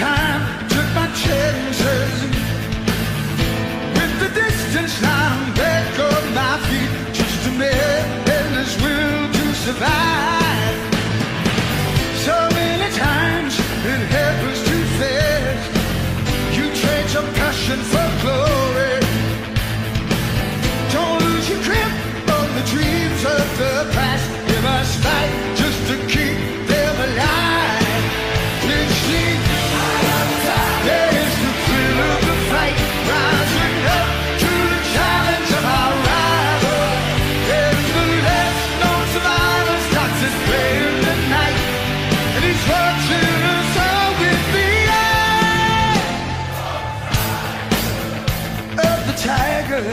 time, took my chances with the distance line. Let go of my feet, just a madness will to survive. So many times it happens too fast. You trade your passion for glory. Don't lose your grip on the dreams of the past. You must fight just to keep them alive. Let's see. There's the thrill of the fight, rising up to the challenge of our rival. There's the last known survivor starts his play in the night, and he's watching us all with the eye of the tiger.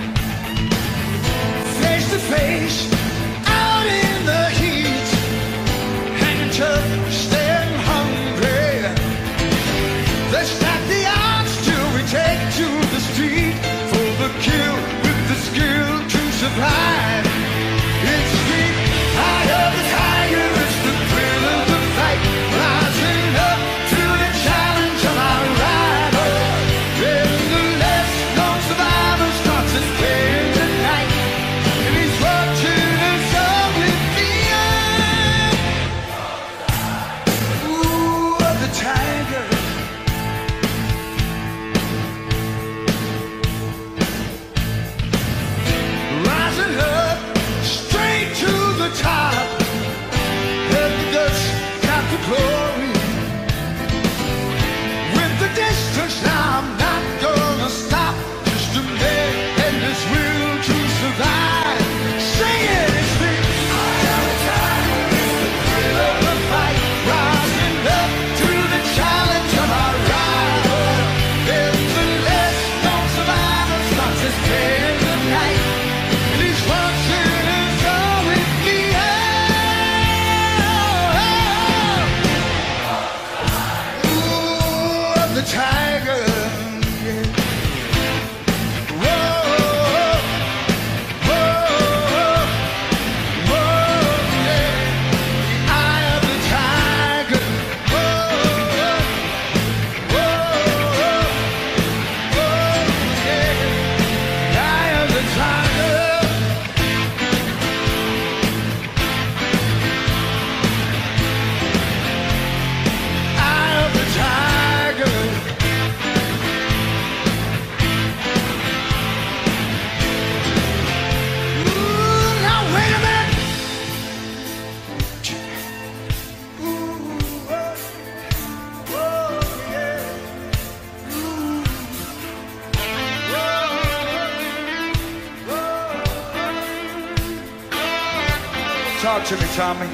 Face to face, out in the heat, hanging tough, staying hungry. Let's stack the odds till we take to the street for the kill with the skill to survive. It's the eye of the tiger, it's the thrill of the fight, rising up to the challenge of our rival. Then the last known survivor starts his play in the night, and he's watching us all with the eye. Ooh, of the tiger. Rising up, straight to the top. Let the dust got the glory. With the distance now, I'm not gonna stop. Just a man and his will to survive. Sing it, it's the eye of the tiger, it's the thrill of the fight, rising up to the challenge of our rival. Then the last known survivor starts his play in the night, and he's watching us all with the eye. Ooh, of the tiger. Yeah. Whoa, whoa, whoa, yeah. The eye of the tiger. Whoa, whoa, whoa, yeah. The eye of the tiger. Eye of the tiger. Ooh, now wait a minute. Ooh, whoa, whoa, yeah. Ooh, whoa, whoa. Talk to me, Tommy.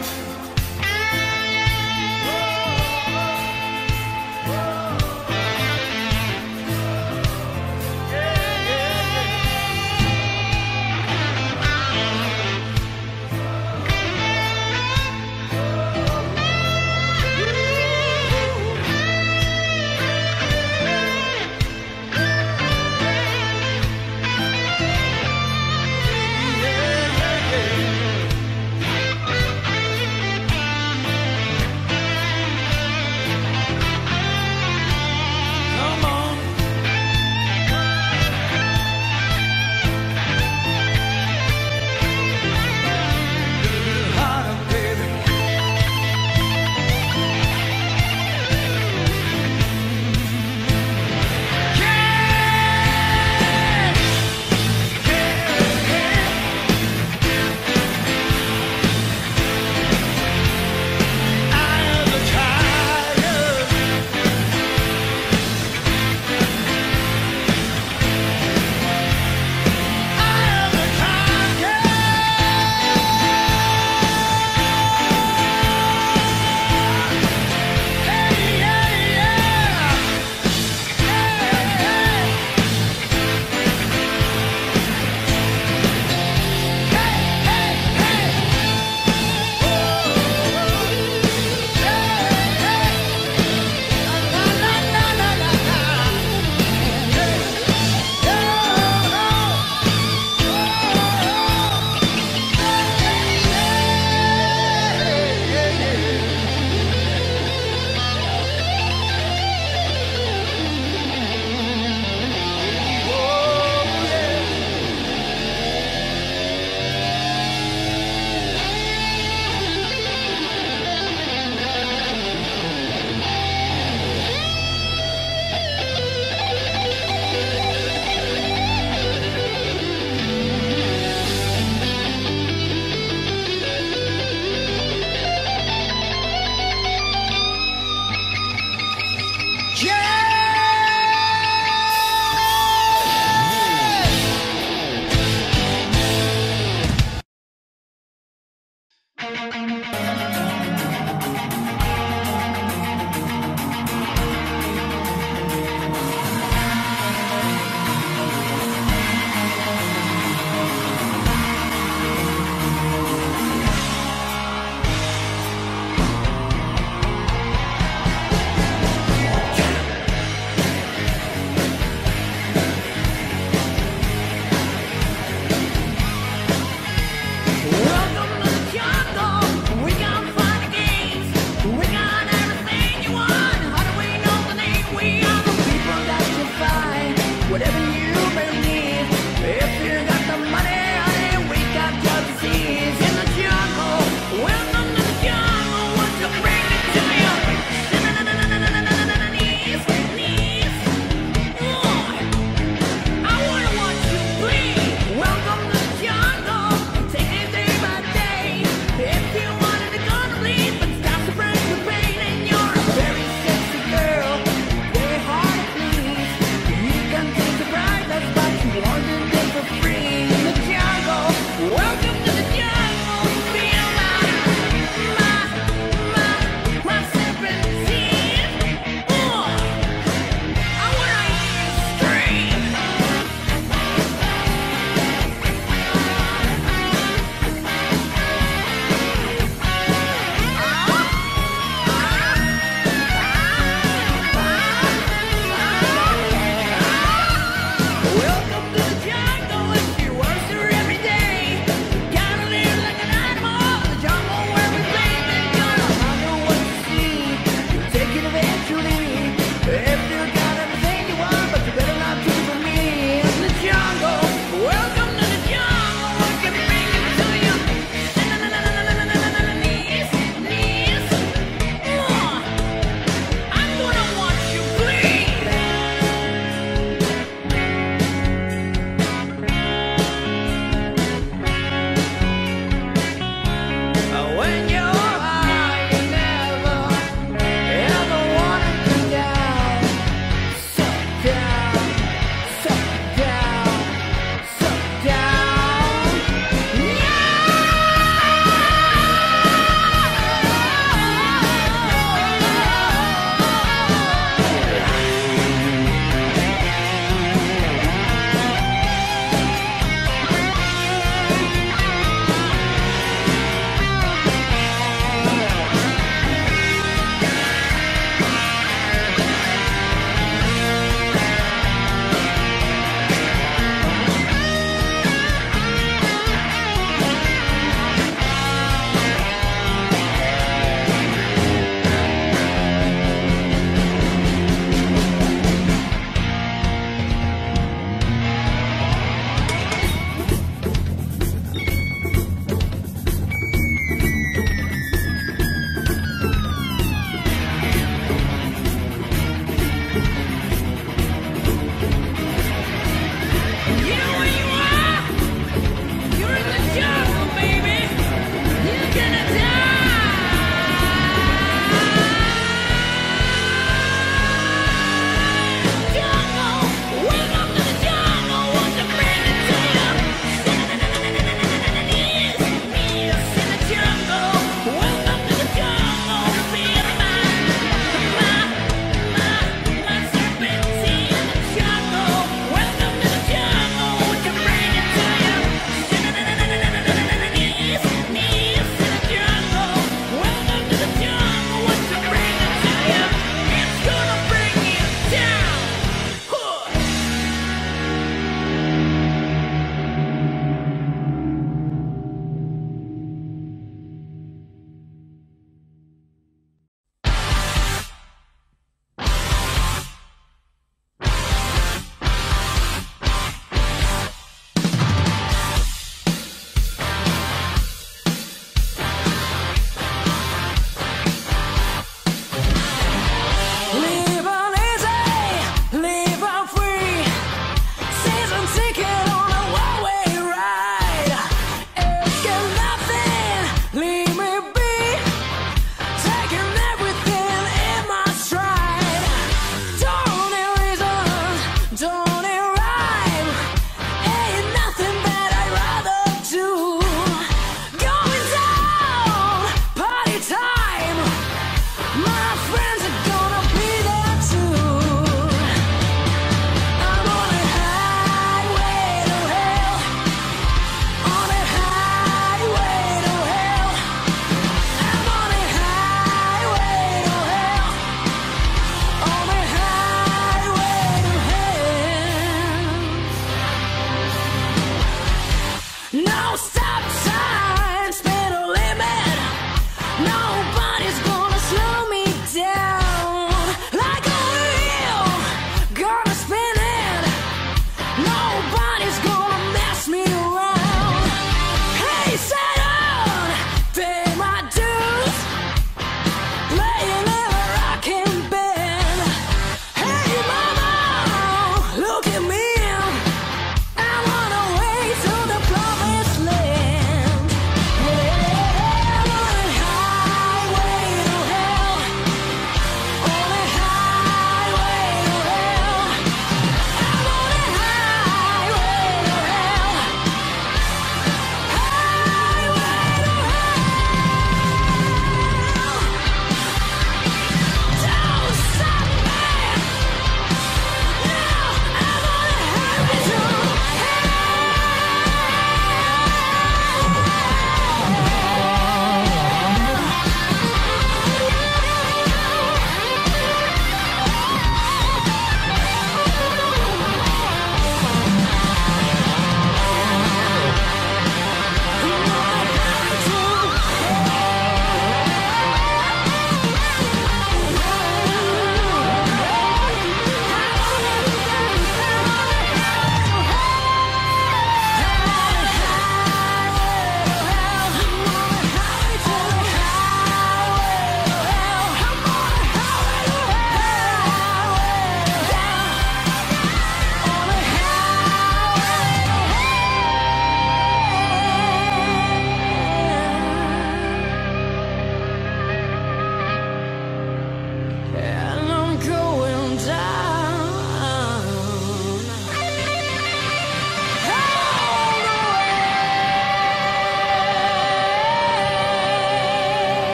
I wanna way to the promised land.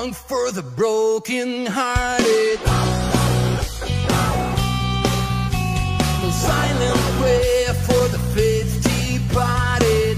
song for the broken-hearted. No silent prayer for the faith departed.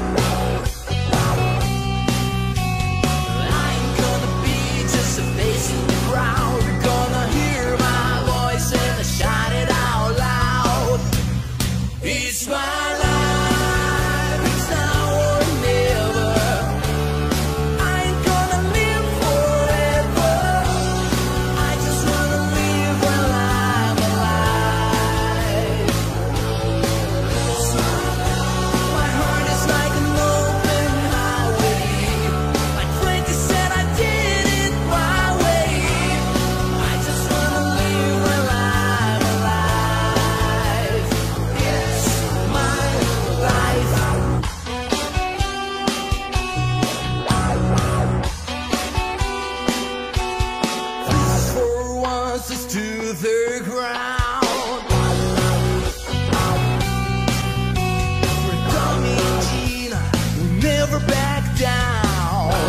I ain't gonna be just a face in the crowd. You're gonna hear my voice and I shout it out loud. It's my life, it's now or never. I ain't gonna live forever. I just wanna live while I'm alive. My heart is like an open highway. Like Frankie said, I did it my way. I just wanna live while I'm alive. It's my life. This for once is to the ground. For Tommy and Gina, we never back down.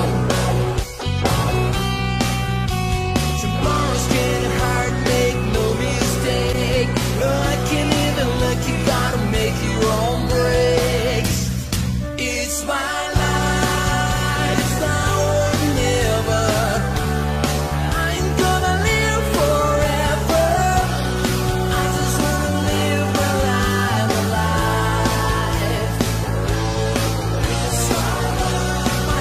Tomorrow's getting hard, make no mistake. Luck and even luck, you gotta make your own breaks. It's my life, it's now or never. I ain't gonna live forever. I just wanna live while I'm alive. My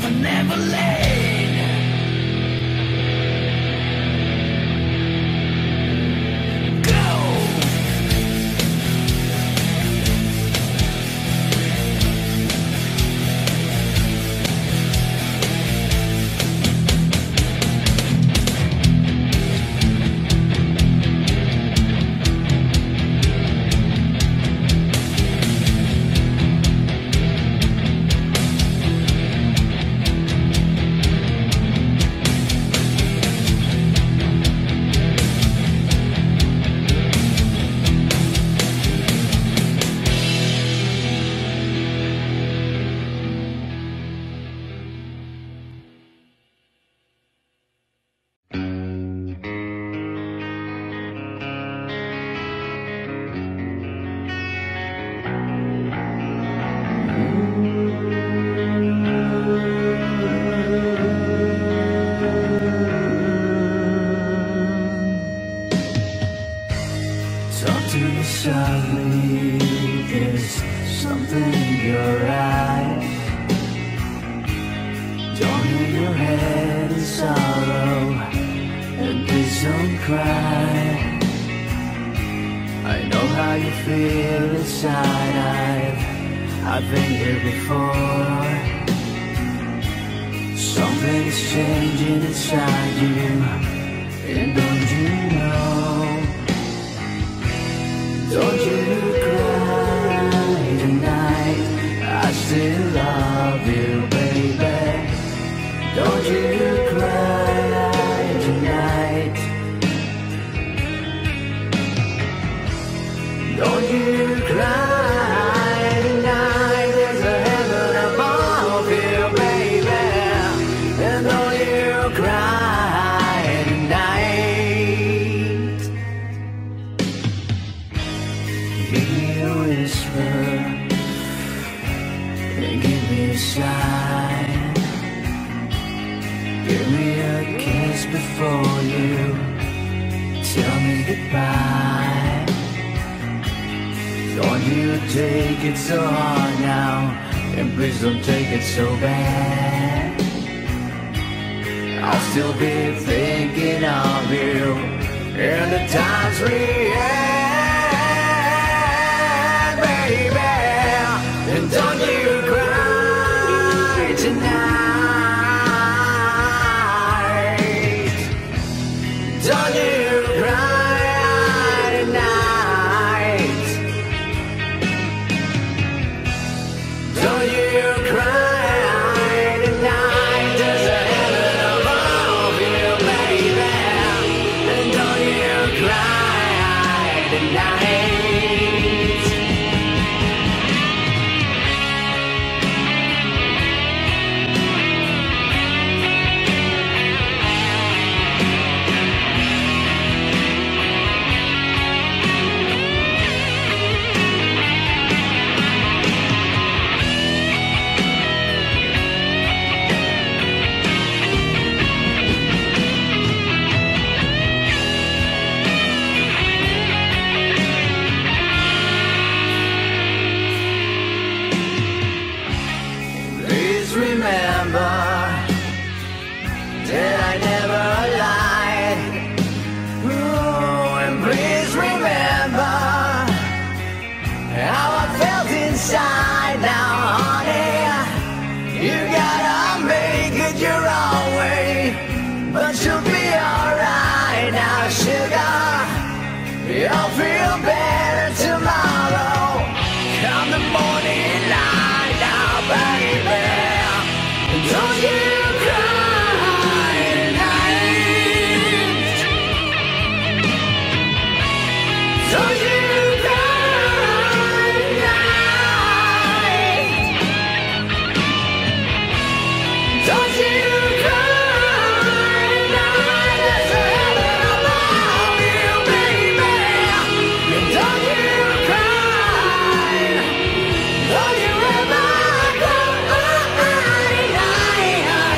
never late. Go! Talk to me softly, there's something in your eyes. Don't hang your head in sorrow, and please don't cry. I know how you feel inside, I've been here before. Something is changing inside you, and don't you know? Don't you cry tonight, I still love you, baby. Don't you cry tonight. Don't you cry tonight, there's a heaven above you, baby. And don't you cry tonight. Give me a whisper, and give me a sign. Give me a kiss before you tell me goodbye. Don't you take it so hard now, and please don't take it so bad. I'll still be thinking of you in the times we had, baby. And don't you cry tonight. Don't you cry tonight. Don't you cry tonight. There's a heaven above you, baby. And don't you cry tonight. Please remember that I never lied. Oh, and please remember how I felt inside. Now, honey, you gotta make it your own way, but you'll be alright now, sugar. You'll feel better tomorrow. Come the morning light now, baby. Don't you cry tonight. Don't you cry tonight. Don't you cry tonight. There's a heaven above you, baby. And don't you cry. Don't you ever cry tonight.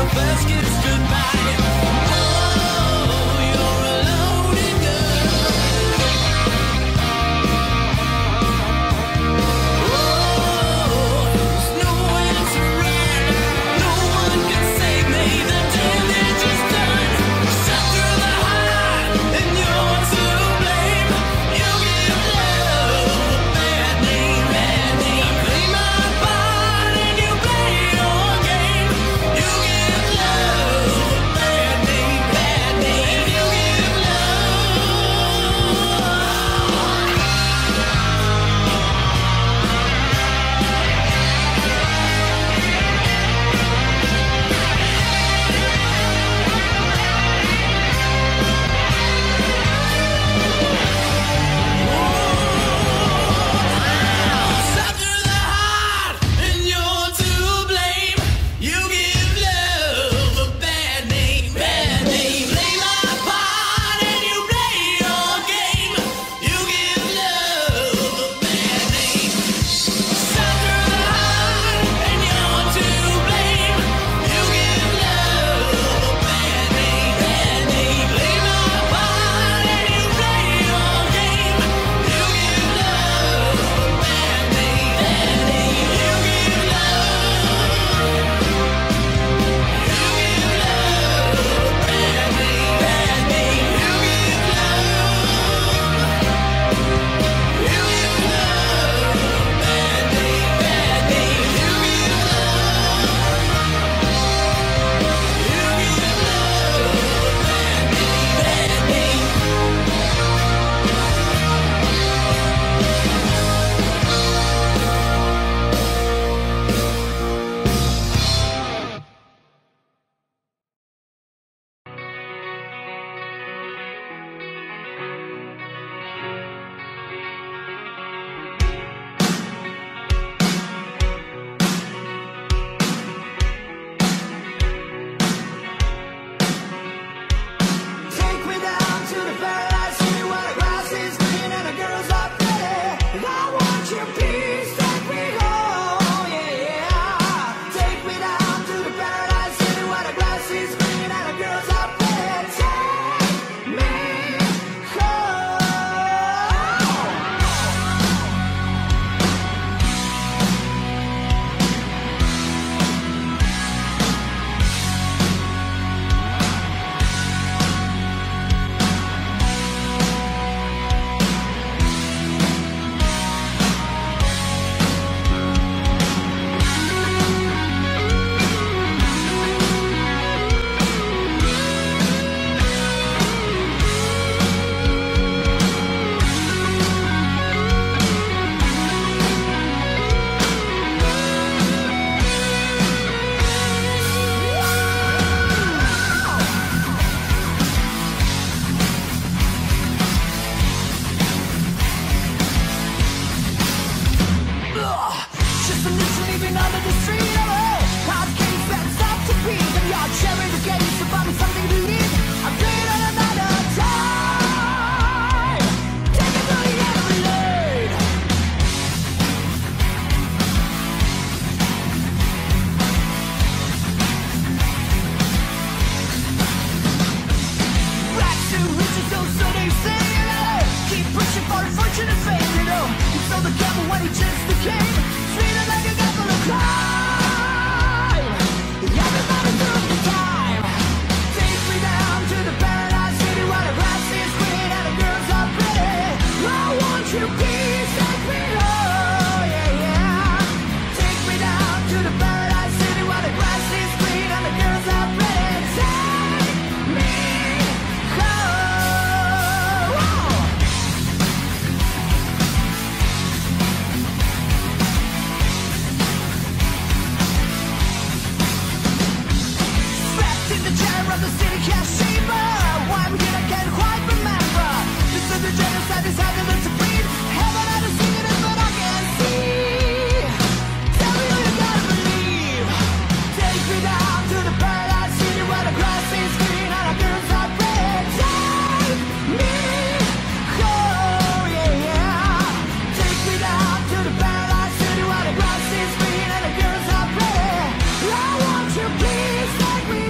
Take me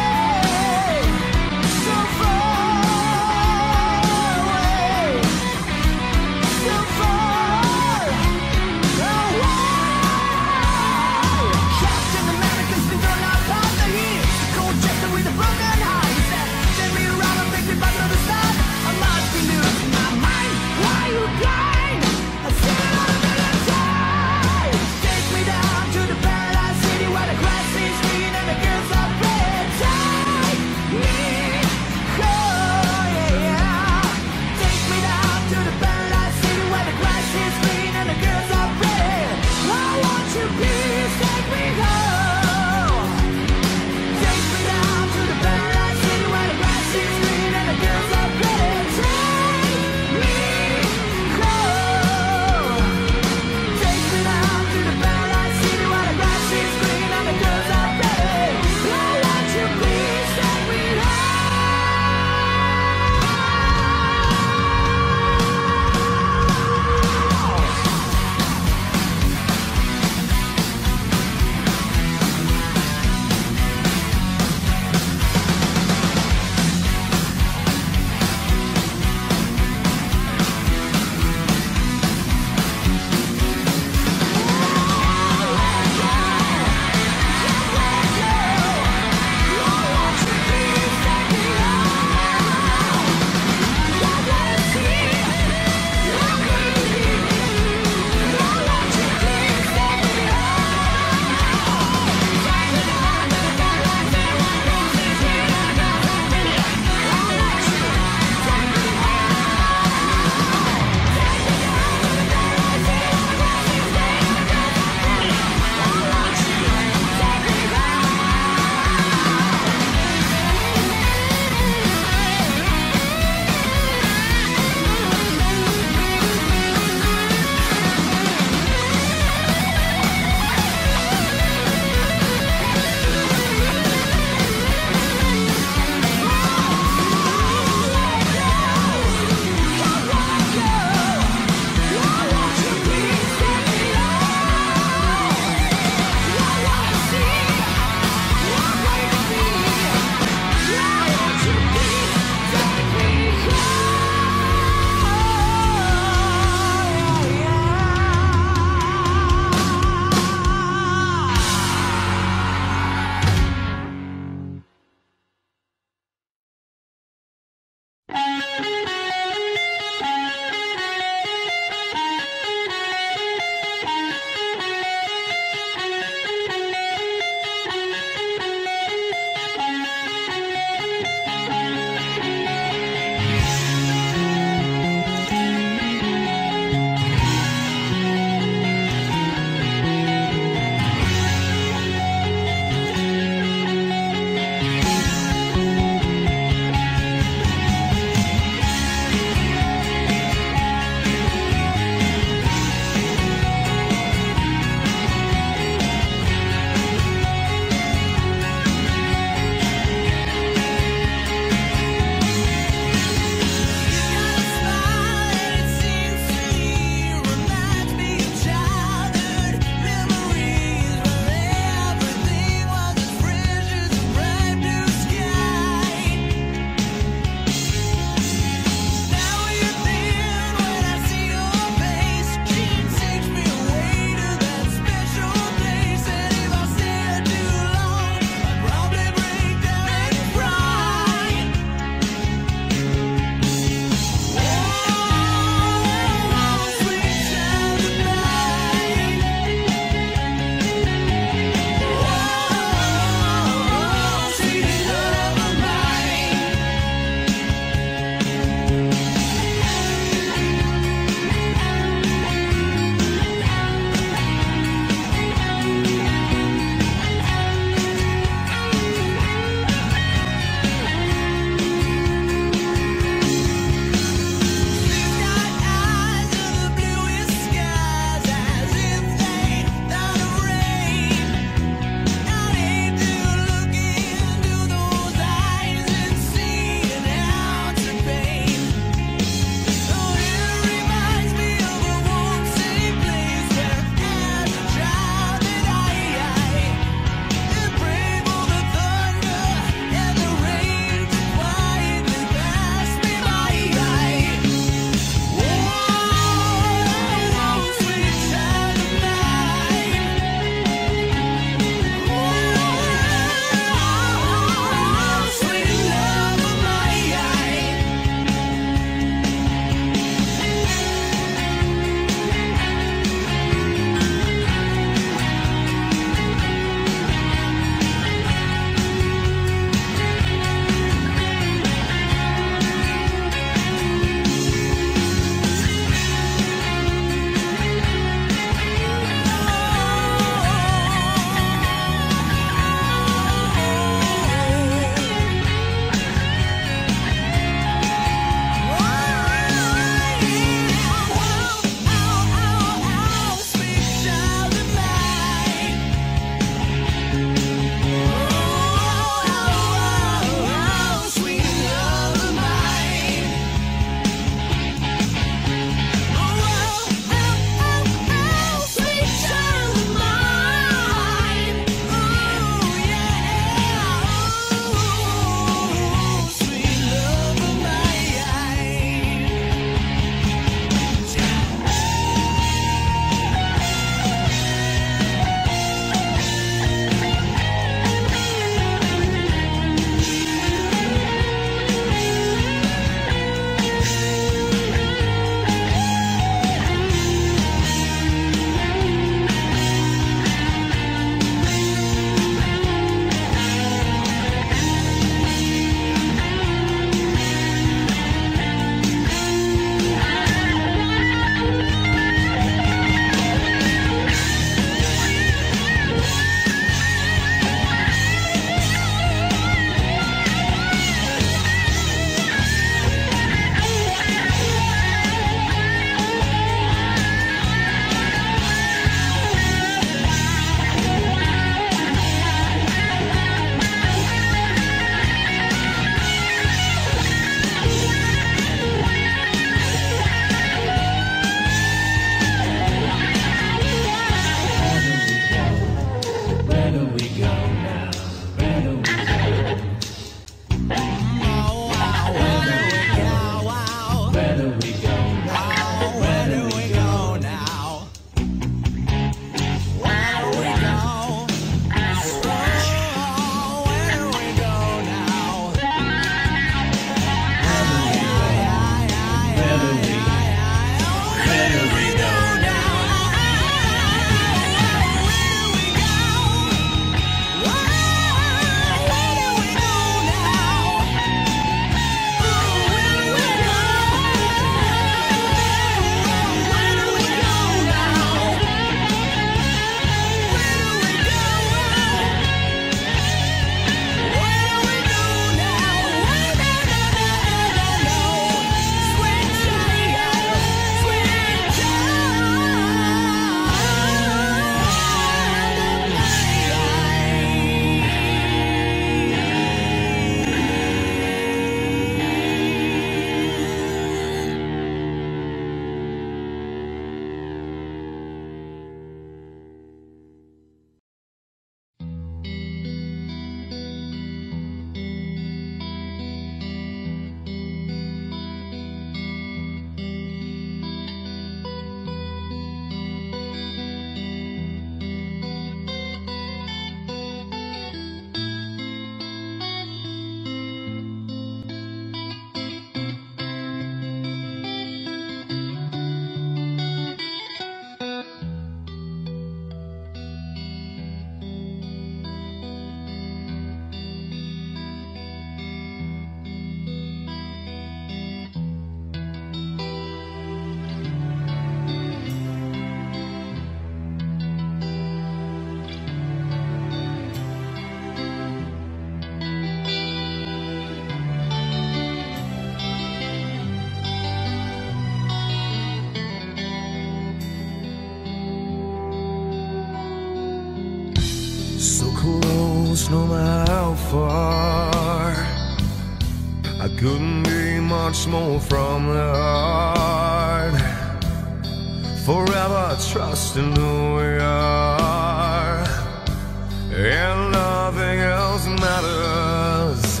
close, no matter how far. I couldn't be much more from the heart. Forever trusting who we are, and nothing else matters.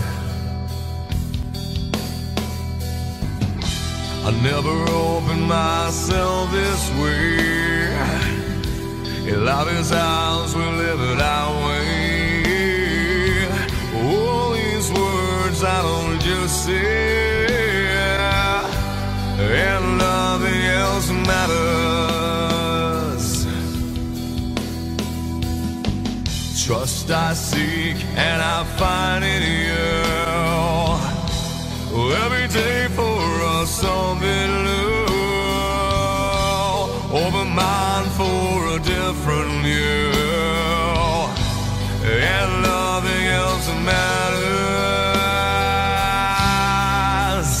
I never opened myself this way. In life is ours, we live it our way. All these words I don't just say, and nothing else matters. Trust I seek and I find in you. Every day for us something new. Open mind for a different view, and nothing else matters.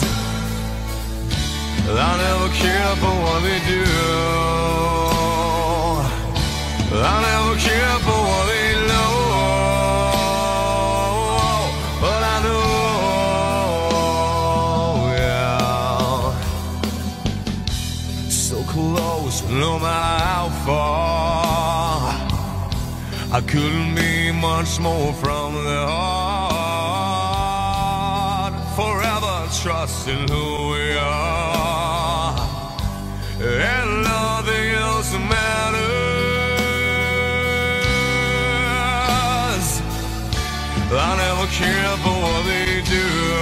I never care for what they do. I never care for what they know. But I know, yeah, so close, no matter how far. I couldn't be much more from the heart. Forever trusting who we are, and nothing else matters. I never care for what they do.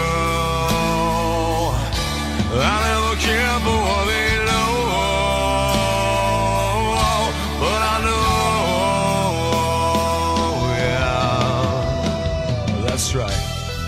I never care for what they know. But I know, yeah, that's right.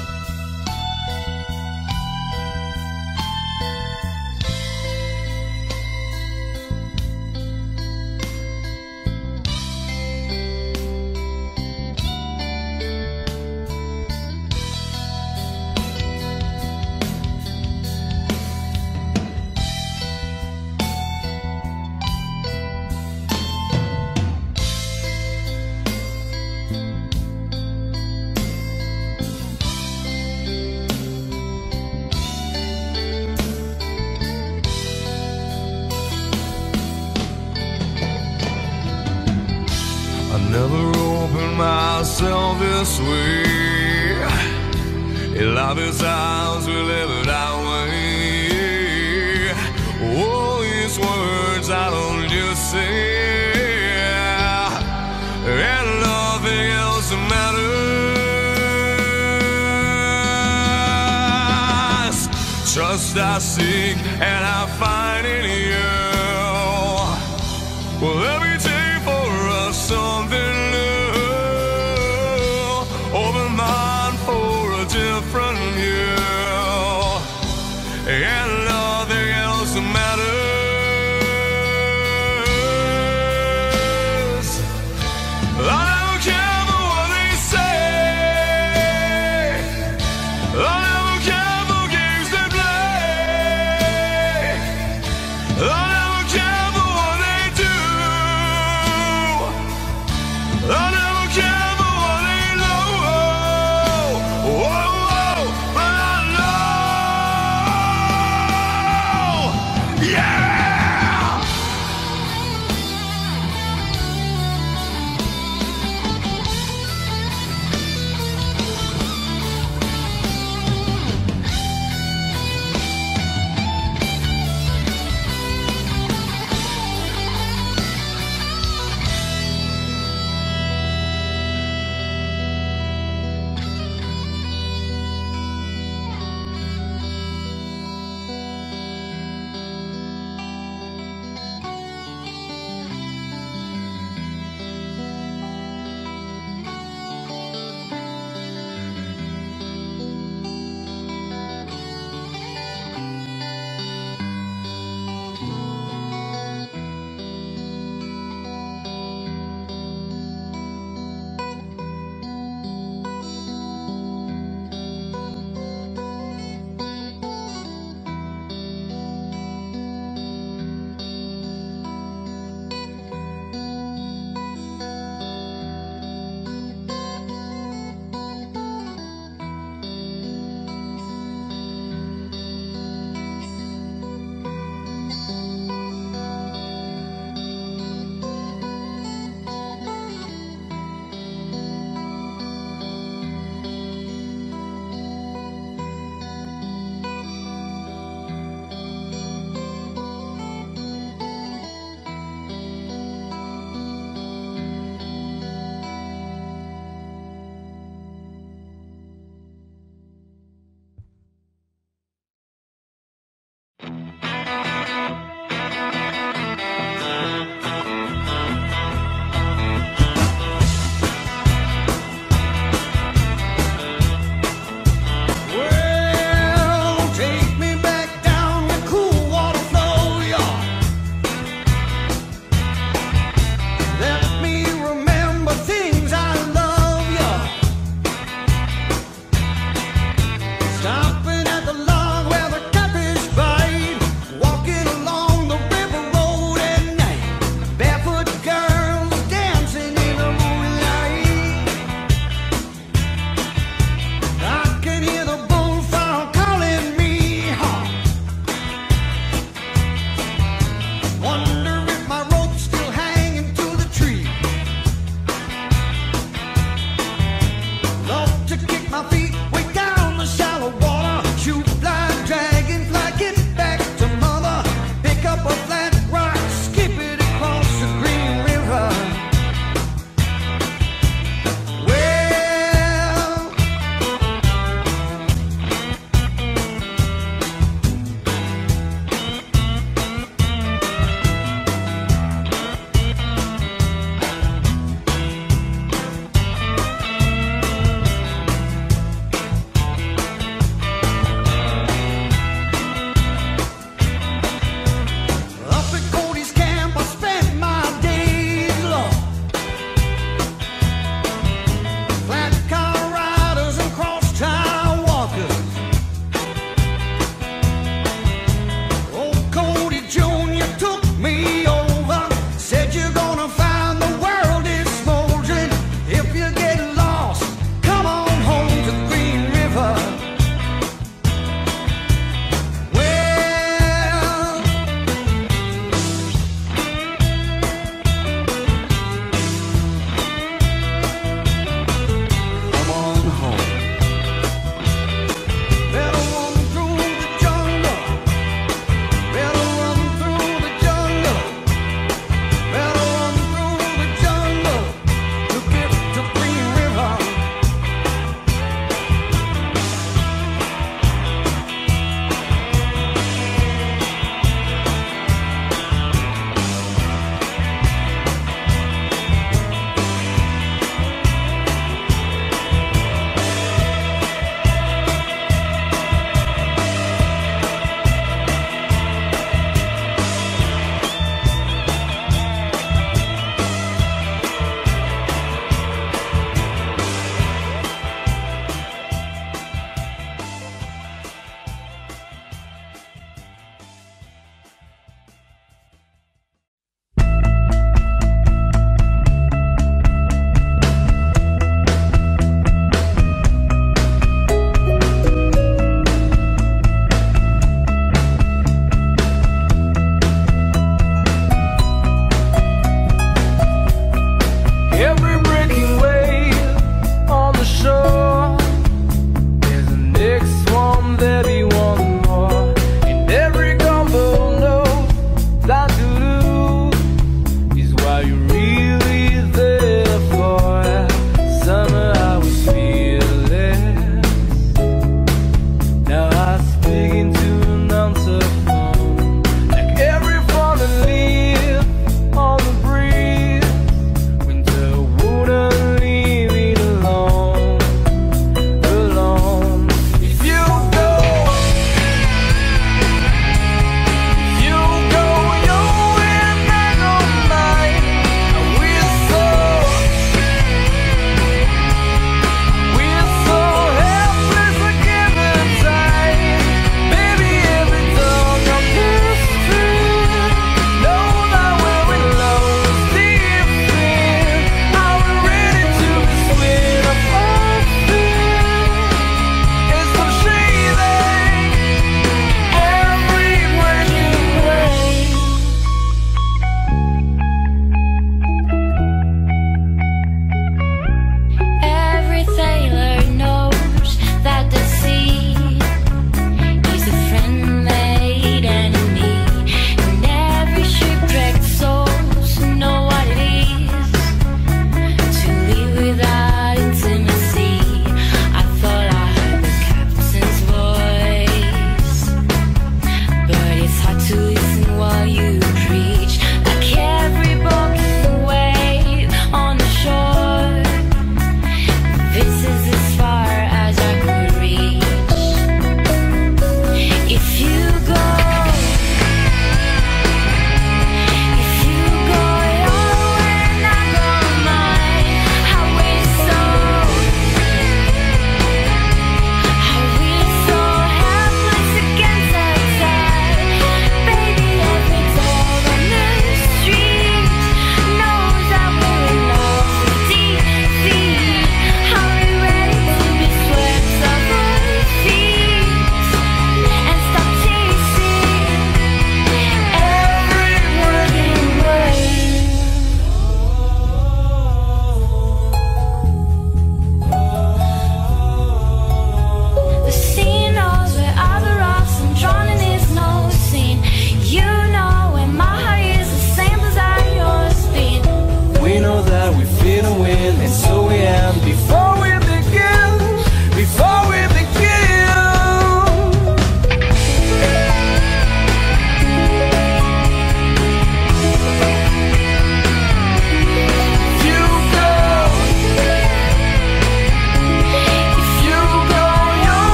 I never opened myself this way. In life is ours, we live it our way. All these words I don't just say, and nothing else matters. Trust I seek and I find in you. Well, every day for us something new. Open mind for a different view, and nothing else matters. I don't care for what they say. I never care for games they play. I never care for what they do. I never care for what they know. Whoa, whoa, but I know, yeah. Stopping at the log where the catfish bite, walking along the river road at night, barefoot girls dancing in the moonlight. I can hear the bullfrog calling me home. Wonder if my rope's still hanging to the tree. Love to kick my feet way down the shallow water.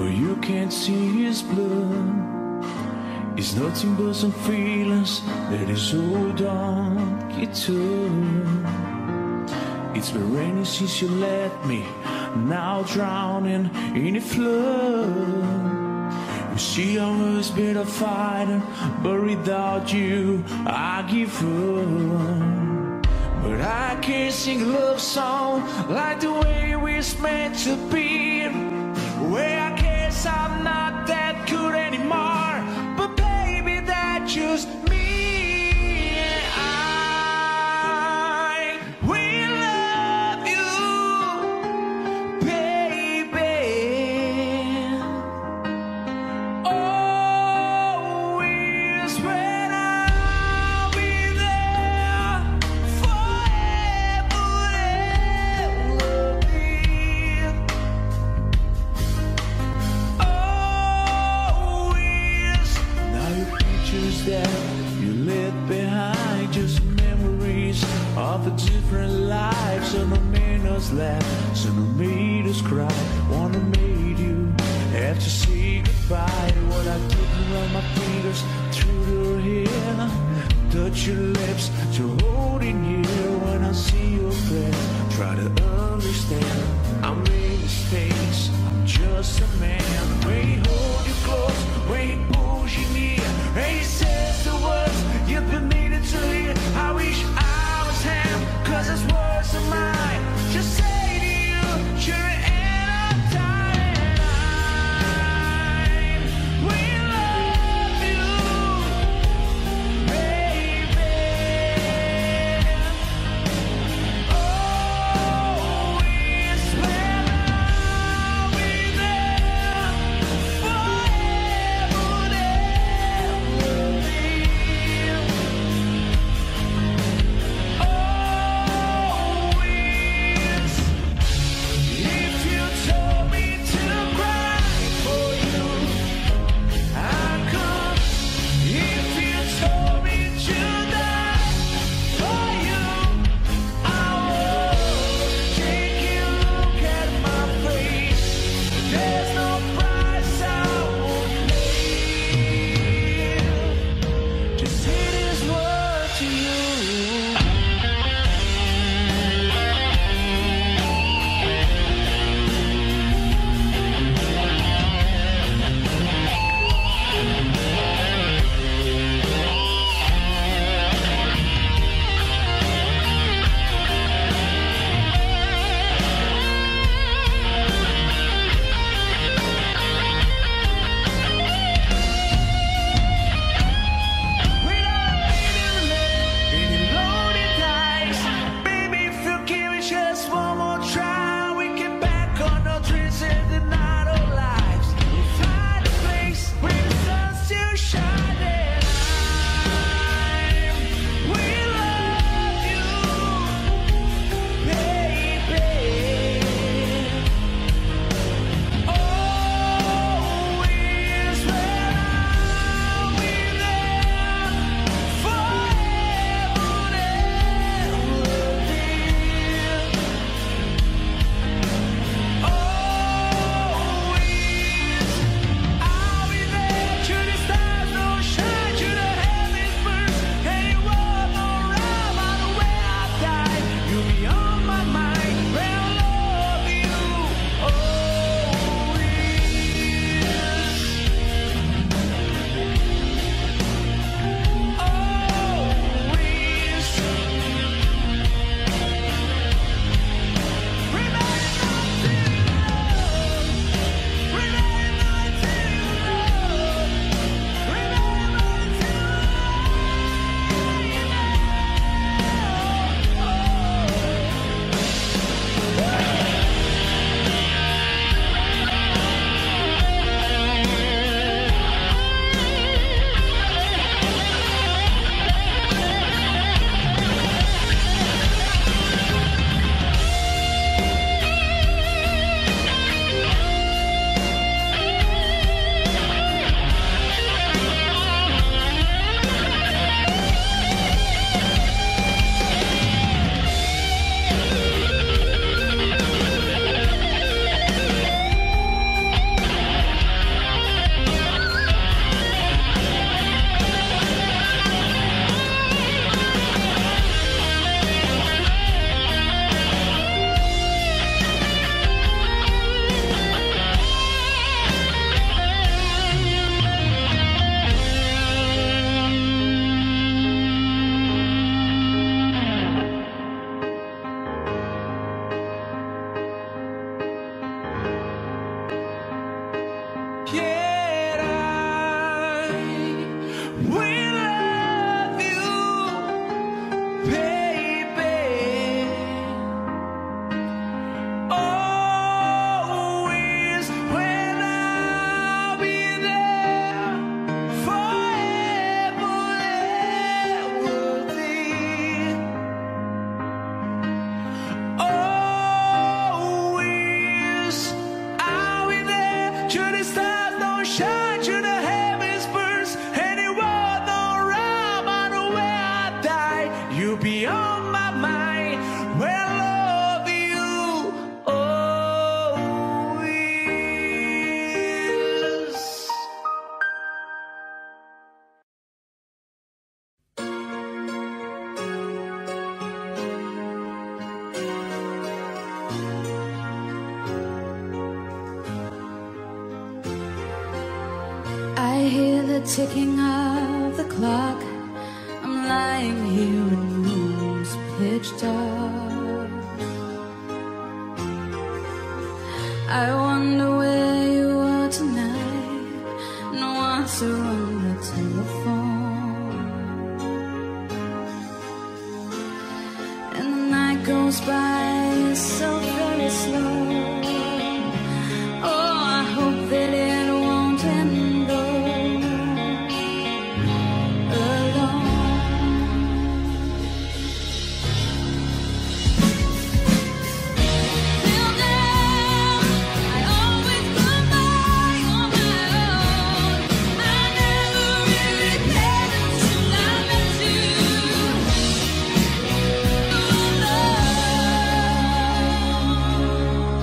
but you can't see his blood. It's nothing but some feelings that is so dark, it's It's been raining since you left me, now drowning in a flood. You see I was better fighting, but without you I give up. But I can't sing a love song like the way we're meant to be. Where I guess I'm not that good anymore, but baby, that's just me. I will love you, baby. Always when I'll be there forever and will be. Always. Now your pictures that you left behind, just memories of a different life. Some have made us laugh, some have made us cry. One have made you have to say goodbye. What I did around my fingers through your hair, touch your lips to hold in here. When I see your face, try to understand. I made mistakes, I'm just a man. When he hold you close, when he pulls you near, and he says the words you've been needing to hear. I wish I was him, 'cause his words are mine. Just say to you, you're in a time. We love you, baby. Always when I'll be there hear the ticking of the clock. I'm lying here in rooms pitch dark. I wonder where you are tonight. No answer on the telephone, and the night goes by so very slow. Oh, I hope that it won't end alone. Till then, I always come by on my own. I never really cared until I met you. Alone.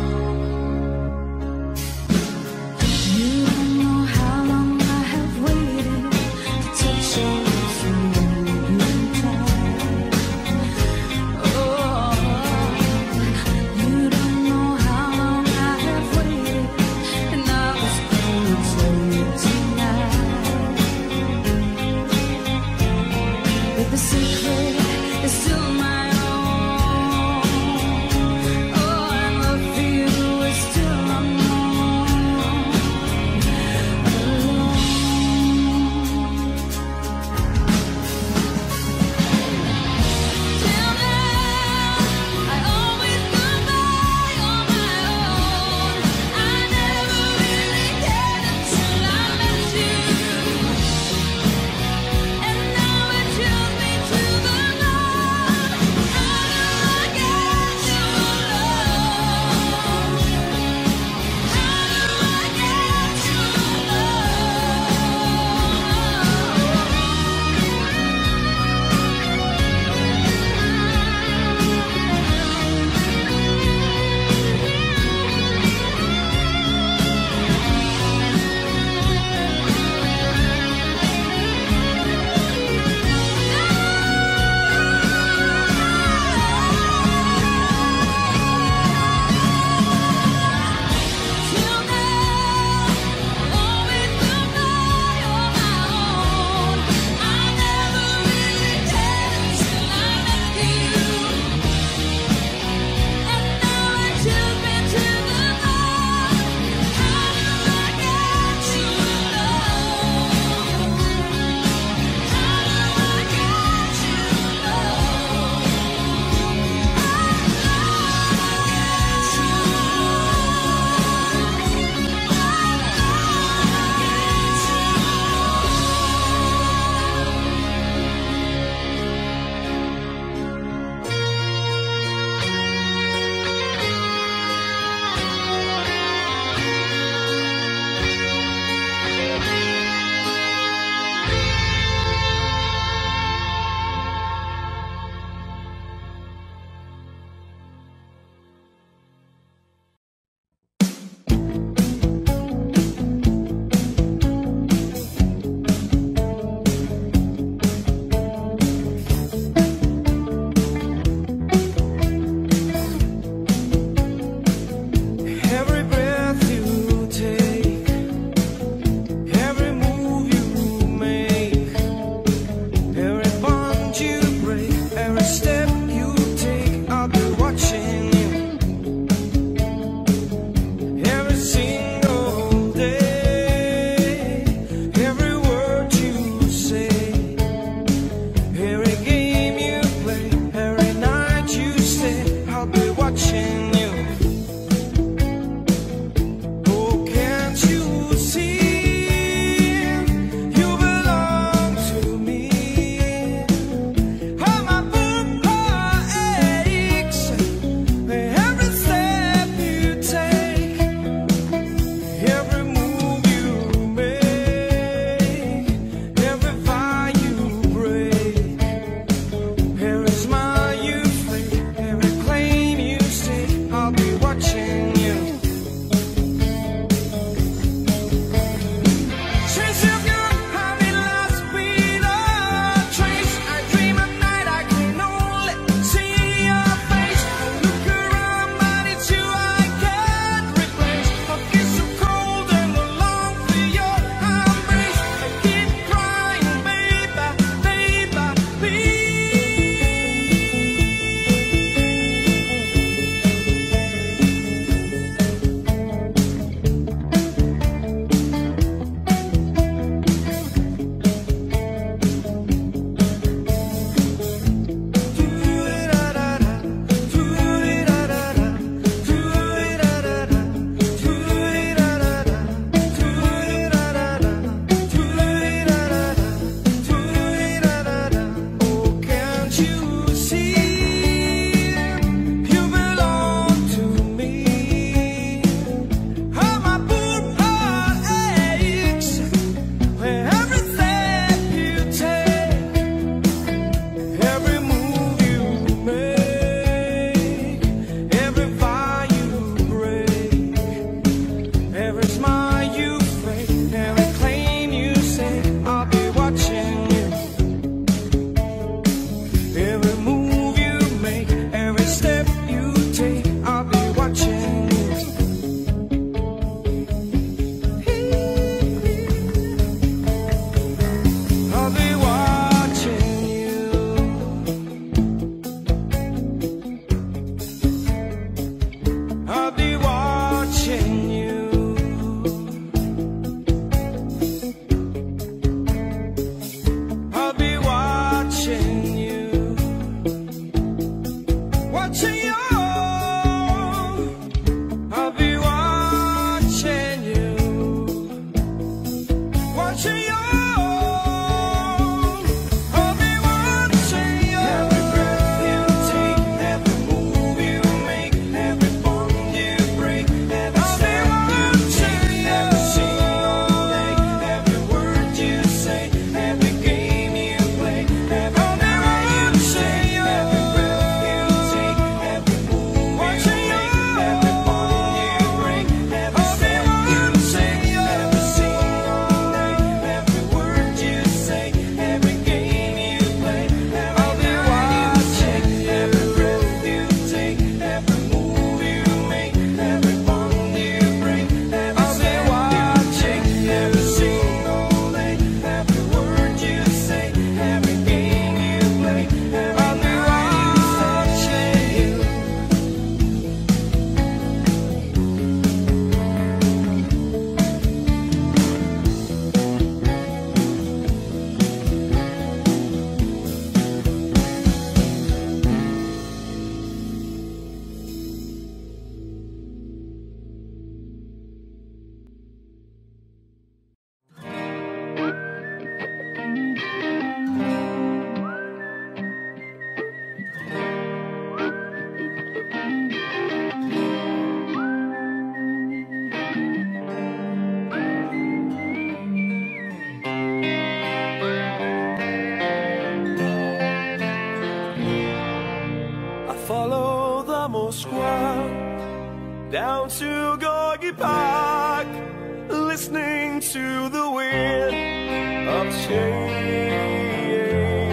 listening to the wind of change.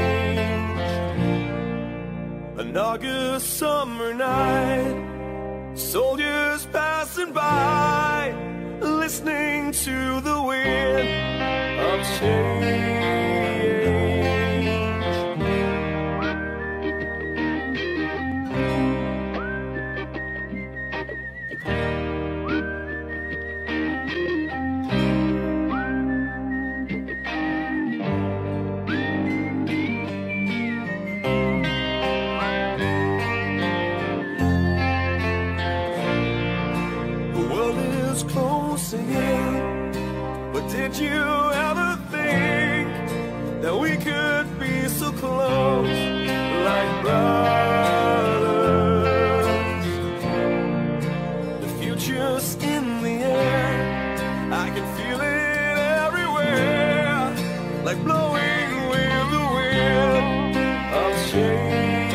An August summer night, soldiers passing by, listening to the wind of change. But did you ever think that we could be so close, like brothers? The future's in the air, I can feel it everywhere, like blowing with the wind of change.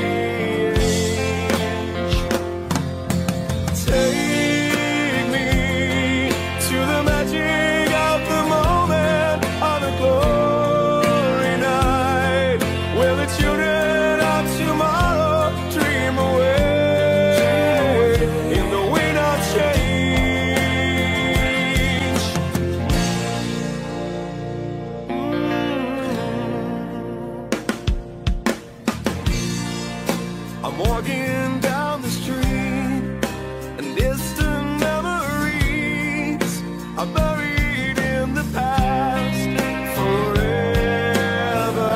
Take me to the magic of the moment on a glory night, where the children of tomorrow dream away in the wind of change. I'm walking down the street, and distant memories are buried in the past forever.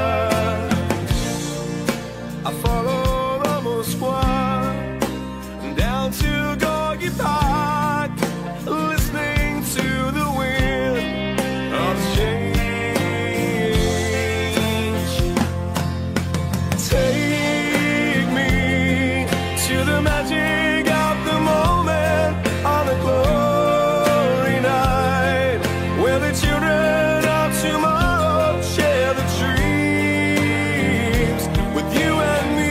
I followed the Moskwa down to Gorky Park, listening to the wind of change. Take me to the magic of the moment on a glory night, where the children of tomorrow share the dreams with you and me.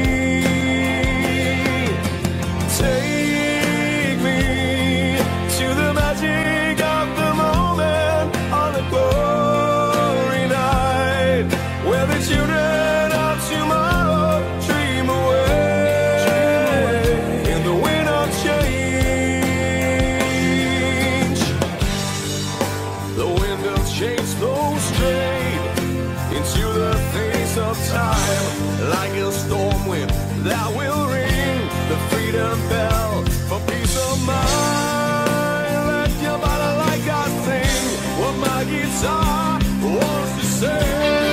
Take me to the magic of the moment on a glory night, where the children of tomorrow dream away in the wind of change. The wind of change blows straight into the face of time, like a storm wind that will ring the freedom bell for peace of mind. Let your body like I sing what my guitar wants to say.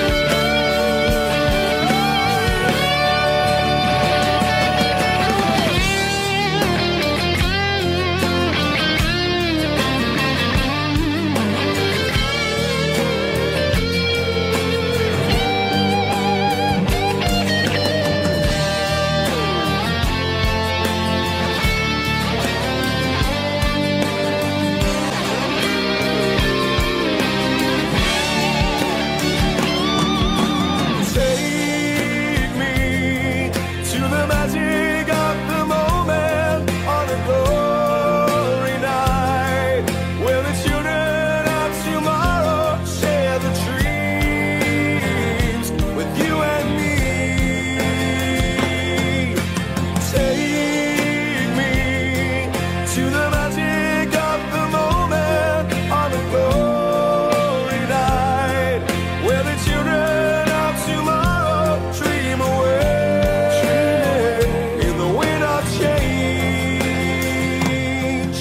Take me to the magic of the moment on a glory night, where the children of tomorrow share the dreams with you and me. Take me to the magic of the moment on a glory night, where the children of tomorrow dream away in the wind of change.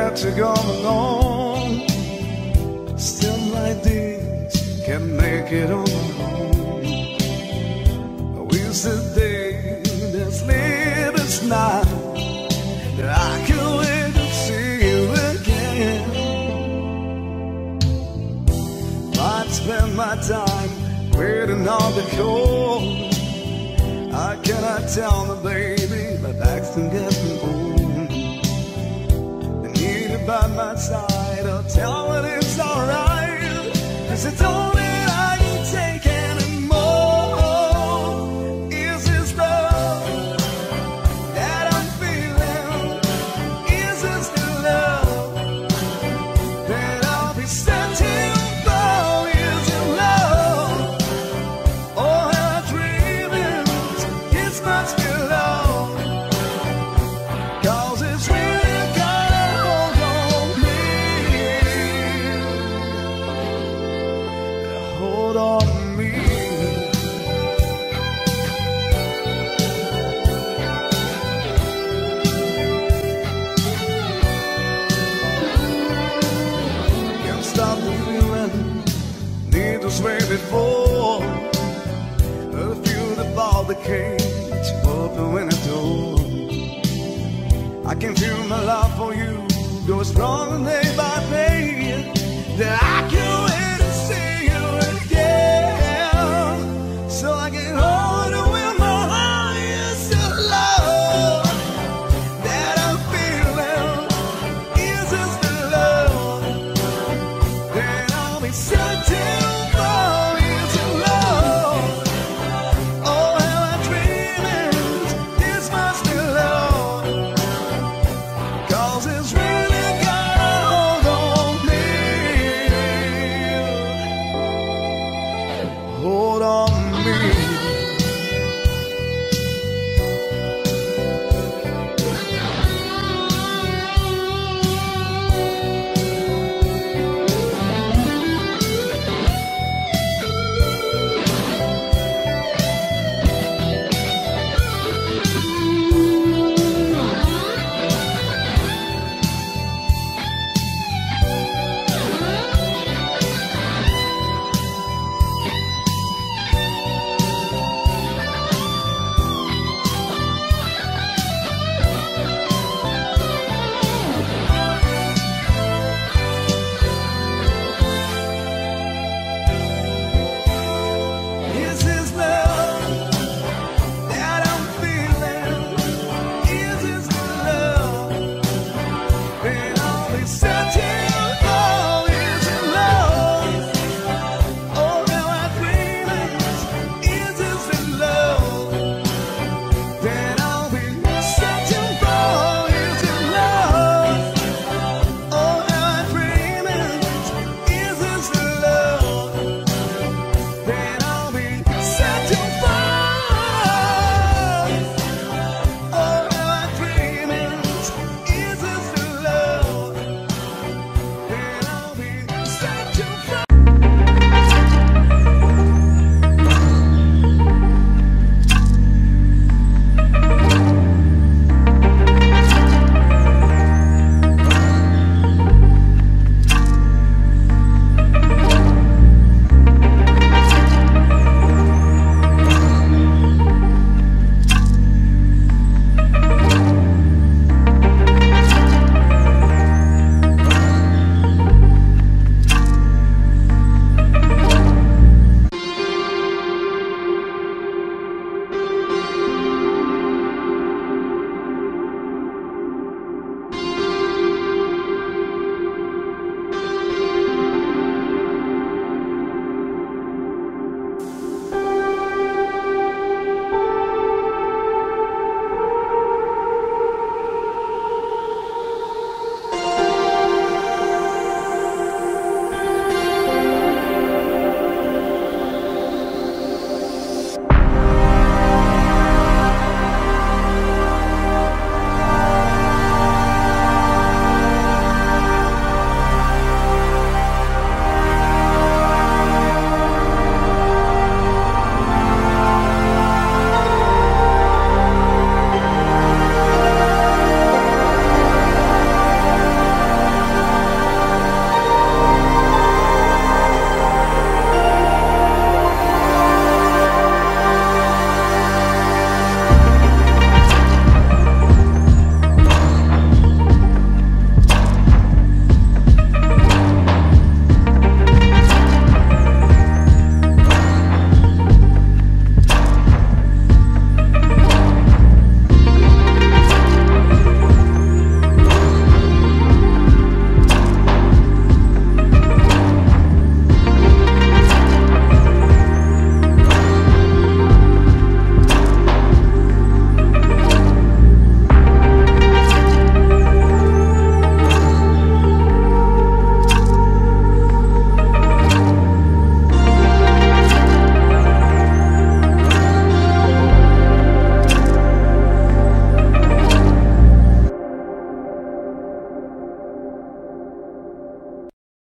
had to go alone. Still like this, can't make it on my own. We said day, this sleepless night, that I can't wait to see you again. I'd spend my time waiting on the call. I cannot tell the baby my back's been getting old. I need her by my side, I'll tell her it's alright, 'cause it's all that I can take anymore. Is this love that I'm feeling? Is this the love that I'll be searching for? Is it love? Or am I dreaming? It's not still love, 'cause it's really got a hold on me. Hold on me. Can't stop the feeling, need to sway before. I feel the ball, the cage, open when the door. I can feel my love for you go strong day by day. That I can't wait to see you again.